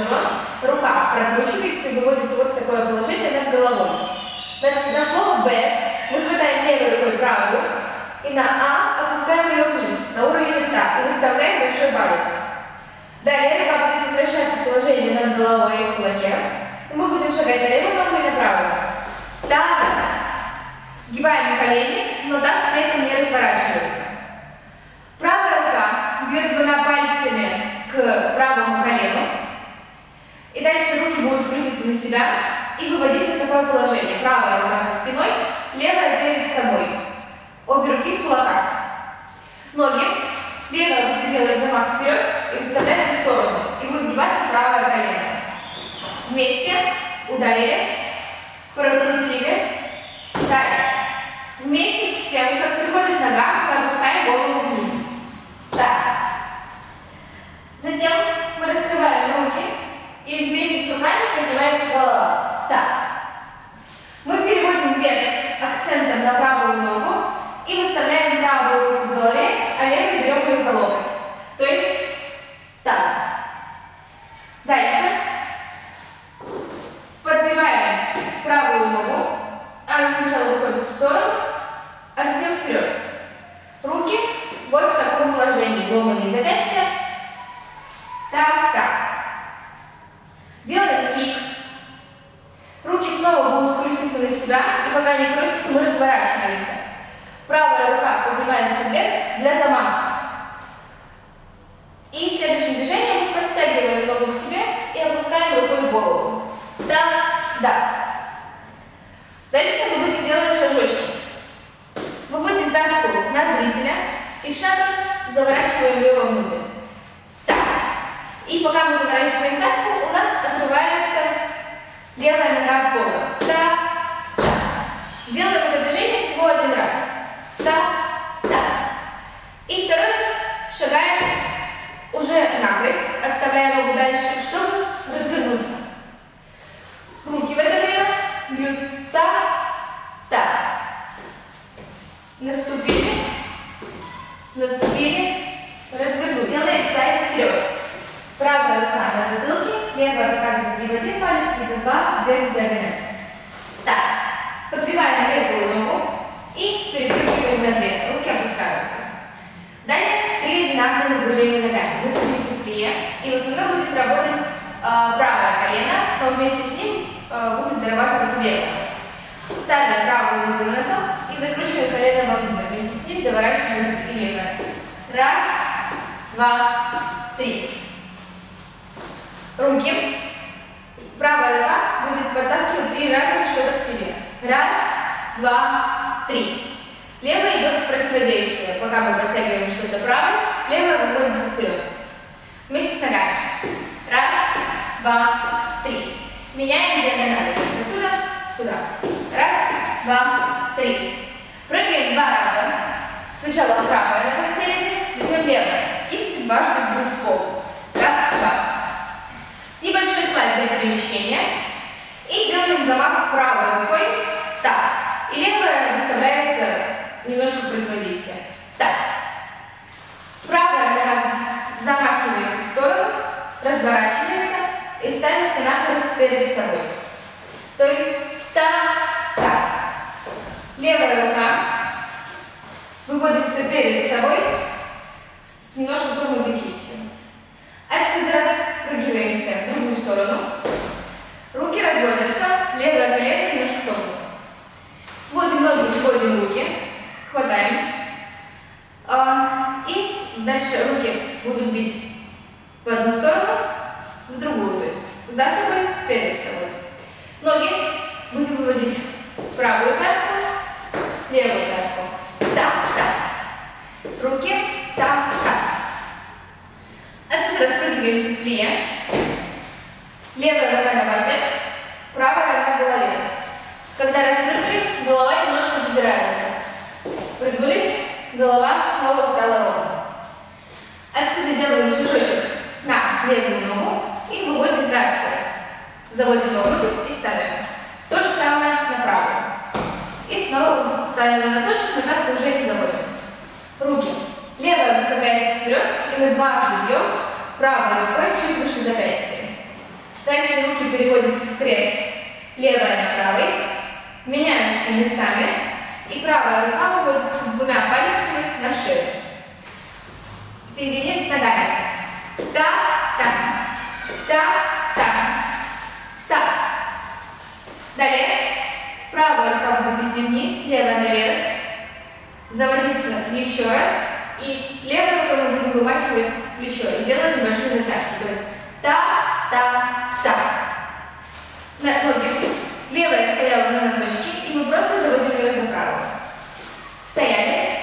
лонжерон, рука прокручивается и выводится вот в такое положение над головой. На слово bed мы хватаем левой рукой правую и на А опускаем ее вниз, на уровень рта, и выставляем большой палец. Далее рука будет возвращаться в положение над головой и в кулаке, и мы будем шагать на левую ногу и на правую. Да-да. Сгибаем колени, но таз при этом не разворачивается. Правая рука бьет двумя пальцами к правому колену, и дальше руки будут крутиться на себя и выводиться в такое положение. Правая рука за спиной, левая перед собой. Обе руки в кулаках. Ноги. Левая будет делать замах вперед и выставляться в сторону, и будет сгибаться правое колено. Вместе ударили, прокрутили, встали. Вместе с тем, как приходит нога, мы опускаем голову вниз. Так. Затем мы раскрываем руки, и вместе с руками поднимается голова. Так. Мы переводим вес акцентом на правую ногу и выставляем правую руку в голове, а левую берем ее за локоть. То есть так. Дальше. Подбиваем правую ногу, а сначала выходит в сторону, а затем вперед. Руки вот в таком положении, ломаные запястья. Так, так. Делаем кик. Руки снова будут крутиться на себя, и пока не крутятся, мы разворачиваемся. Правая рука поднимается вверх для замаха. И следующим движением мы подтягиваем ногу к себе и опускаем рукой голову. Да, да. Дальше мы будем делать шажочки. Мы будем пятку на зрителя и шагом заворачиваем ее вовнутрь. Так. И пока мы заворачиваем пятку, у нас отрывается левая нога от пола. Так, так. Делаем это движение всего один раз. Так, так. И второй раз шагаем уже накрест, отставляя ногу дальше, чтобы развернуться. Руки в это время бьют так, так. Наступили, наступили, развернули. Делаем сайд вперед. Правая рука на затылке, левая показывает либо один палец, либо два вверх диагональ. Так, подбиваем левую ногу и перепрыгиваем на две. Руки опускаются. Далее три одинаковых движения ногами. Мы садимся в плие, и в основном будет работать правое колено, но вместе с ним будет дорабатывать левое. Ставим правую ногу на носок и закручиваем колено вовнутрь. Вместе с ним доворачивается и левое. Раз, два, три. Руки. Правая рука будет подтаскивать 3 раза что-то к себе. Раз, два, три. Левая идет в противодействие. Пока мы подтягиваем что-то правой, левая выводится вперед. Вместе с ногами. Раз, два, три. Меняем диагонали. То есть отсюда туда. Раз, два, три. Прыгаем 2 раза. Сначала правая нога спереди, затем левая. Кисти дважды бьют в пол. Раз, два. Небольшой слайд для перемещения. И делаем замах правой рукой. Так. И левая выставляется немножко противодействия. Так. Правая нога замахивается в сторону, разворачивается и ставится накрест перед собой. То есть так, так. Левая рука выводится перед собой с немножко согнутой кистью. Отсюда распрыгиваемся в другую сторону. Руки разводятся, левое колено немножко согнуто. Сводим ноги, сводим руки, хватаем. И дальше руки будут бить в одну сторону, в другую, то есть за собой, перед собой. Ноги будем выводить в правую пятку, левую пятку. Так, так. Руки, так, так. Отсюда распрыгиваемся в плие. Левая нога на базе, правая нога в голове. Когда распрыгнулись, голова немножко задирается. Спрыгнулись, голова снова стала ровно. Отсюда делаем шажочек на левую ногу и выводим пятку. Заводим ногу и ставим. То же самое на правую. И снова ставим на носочек, но пятку уже не заводим. Руки. Левая выставляется вперед, и мы дважды бьем правой рукой чуть выше запястья. Дальше руки переводятся в крест. Левая на правый. Меняются местами. И правая рука выводится двумя пальцами на шею. Соединить с ногами. Так. Далее. Правая рука будет идти вниз, левая наверх. Заводиться еще раз. И левой рукой мы будем вымахивать плечо и делать небольшую затяжку. То есть на ноги. Левая стояла на носочке, и мы просто заводим ее за правую. Стояли.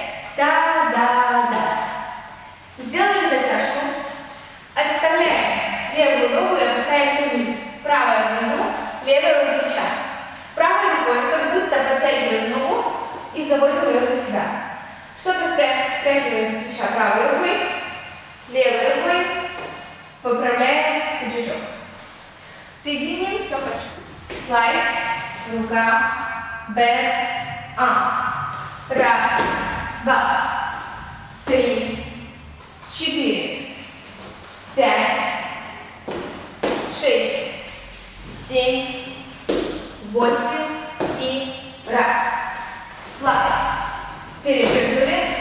Сделали затяжку. Отставляем левую ногу и опускаемся вниз. Правая внизу, левая рука плеча. Правой рукой как будто подтягиваем ногу и заводим ее за себя. Что-то стряхиваем с плеча правой рукой, левой рукой, поправляем пиджачок. Соединим все хорошо. Слайд, рука, бэк, раз, два, три, 4, 5, 6, 7, 8 и раз. Слайд. Перепрыгнули.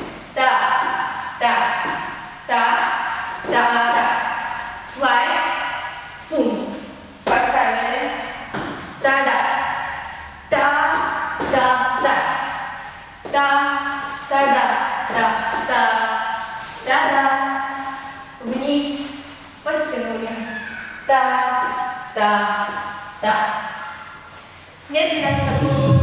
Слайд. Пум. Поставили. Вниз. Подтянули. Медленно.